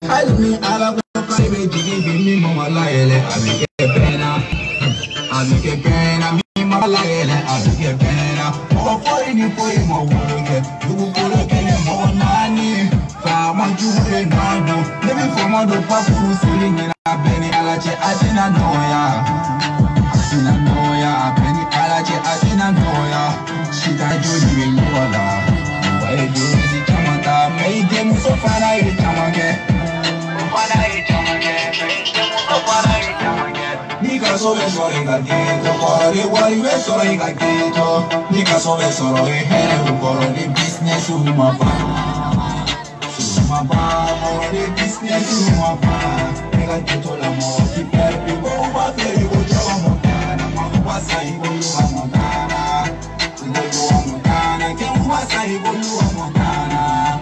Alumi ala kwa ibe jigi bimi mama la ele abike pena mi mama la ele abike pena o foi ni foi mo woge du kolo kene mo nani fa ma jure nado lebi fo mo do pa furu sili ngina beni alache atina noya beni alache atina noya shida jodi we wala wa do si chamata me dem so fara e chamage Nika sobe sore gageto, kore wari we sore gageto. Nika sobe sore hele ukoro di business umapa, moro di business umapa. Nika kito la mo kiper ibo ubate ibo jawa montana, makuwasa ibo luwa montana, ibo luwa montana, kenguwasa ibo luwa montana.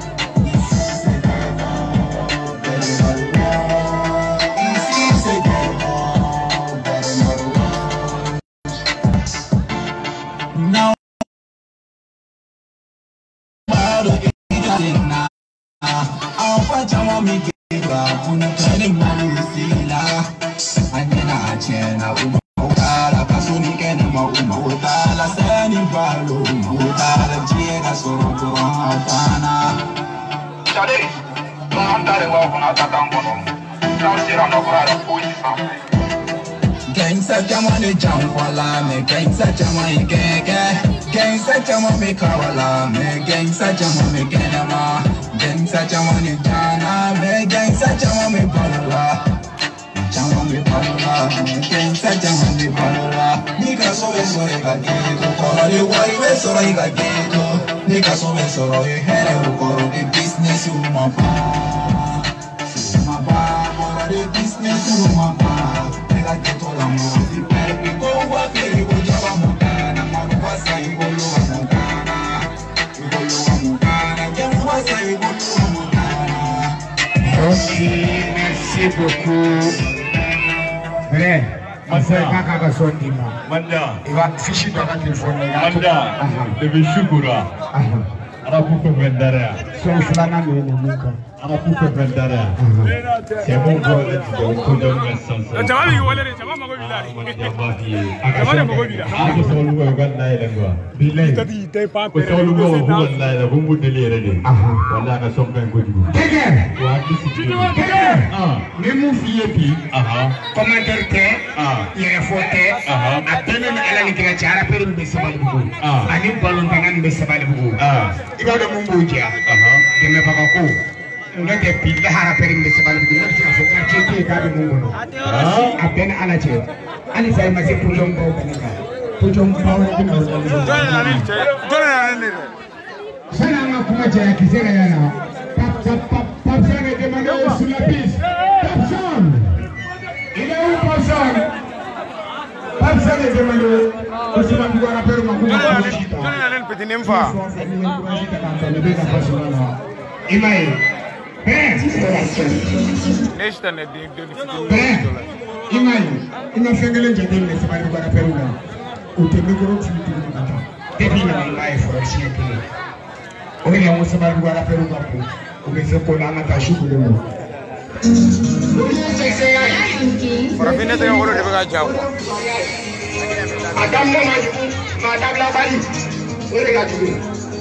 Gangsta jama ne jamwala me gangsta jama ikeke gangsta jama me kawala me gangsta jama me kenama gangsta jama ne jana me gangsta jama me balala me gangsta jama me balala nika sobe sore gageto kore wari we sore gageto nika sobe sore hele ukoro de business umapa moro de business umapa la keto la mo si perpi ko wa ke ibo jawa montana makuwasa ibo luwa montana kenguwasa ibo luwa montana. Merci beaucoup. Vrai, c'est kaka kasondima. Manda. Iwa fishi toka telefoni. Manda. Debe shukura. Anakupa vendara. So fulana mene muka. Anakupa vendara. Semu bole tido kudo mesansa. Jama bi wale jama mago bilari. Jama mago bilari. Ako solu wa ganna ilengwa. Bilai. Tadi te pa ko solu go ganna ila bumbu delire de. Wala ka sompa ngodi. Tege. Wa kisi. Tege. Ni mu fiye pi. Commentaire te. Yere fote. Atene na ala ni kira chara pere mbe sabal bugu. Ani balon tanan mbe sabal bugu. Iba do mumbu ja. Deme baka ko. Ngate pilla hara pere mbe sabal bugu. Nafsi na foka cheke ka do mumbu. Atene ala che. Ali sai ma se pujong ko benaka. Pujong power ni no. Jona ni. Sana ngakuma je kizera yana. Pap sana de mano sula bis. Pap son. Ile u person. Pap sana de mano usima bigora pero makuma kushita. Jona ni petit nemfa. Imai. Nesta ne de Imai. Ina fengele jade ne sabari bigora pero na. Utemegoro tutu kata. Debi na ngai for siete. Oye mo sabari bigora pero na ko. Comecei a colar na caixa do meu. Para fim de tempo de pegar já. Adam mo madam la bali. Ore ga tudo.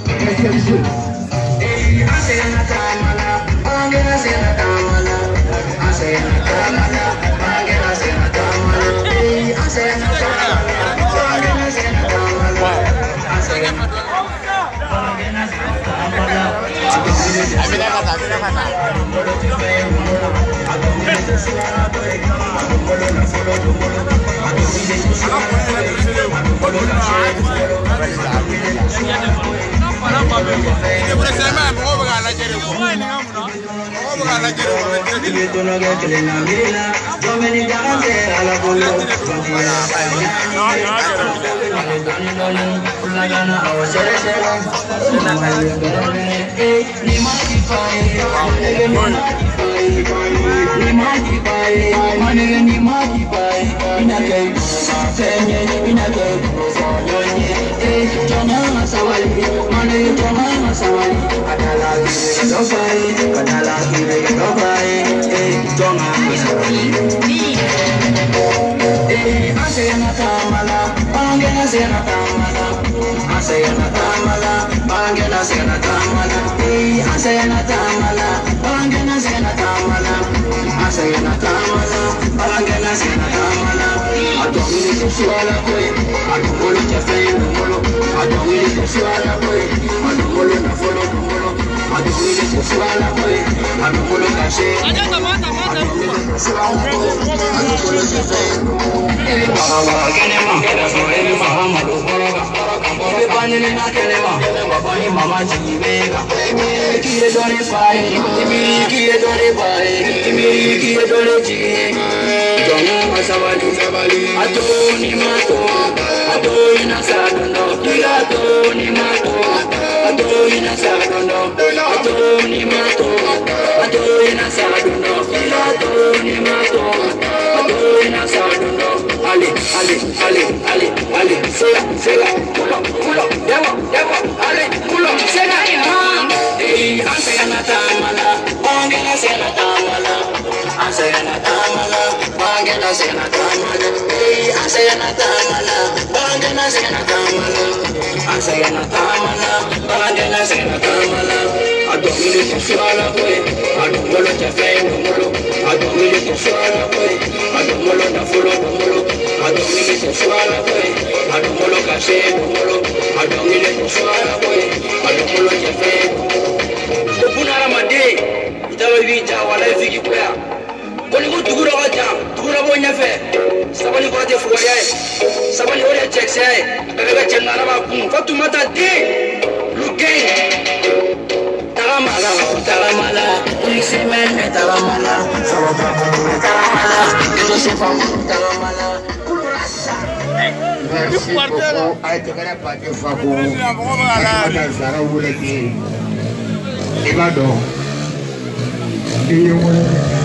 Asena tamala, angela sena tamala. Asena tamala, angela sena tamala. Asena tamala, angela sena tamala. Asena Kadala sena tamala, asayana tamala, bangena sena tamala, asayana tamala, bangena sena tamala, asayana tamala, bangena sena tamala. Adongi to swala koi, adongolo chafe ngolo, adongi to swala koi, adongolo na folo ngolo, adongi to swala koi, adongolo kashe, adongi to swala koi, adongolo chafe. Ele bawa kenema, ele bawa malukoroga, ele banene na kenema, babani mama chibega, kiye dore pai, kiye dore pai, kiye dore chige. Atoni mato, atoni na sadono, atoni mato, atoni na sadono, atoni mato, atoni na sadono, atoni mato, atoni na sadono. Ale, sega, pulo, devo, ale, pulo, sega, asayana tamala, bangena sena tamala, asayana tamala, bangena sena tamala, asayana tamala, bangena sena tamala, asayana tamala, bangena sena tamala. Adongi to swala koi, adongolo chafe ngolo, adongi to swala koi, adongolo na folo ngolo, adongi to swala koi, adongolo kashe ngolo, adongi to swala koi, adongolo chafe. Kupuna ramade, itawa vita wala viki kwa. Koni ko dugura waja, dugura bonya fe. Sabani ko ate fuwa yae, sabani ore check yae, kaga chenna na ba kun. Fatumata de, lugay. Taramala, Uliximen, Taramala, Taramala, Joseph, Taramala. Merci beaucoup. Aïe, tu connais pas de Fabou. Zara Wouleki. Ibado.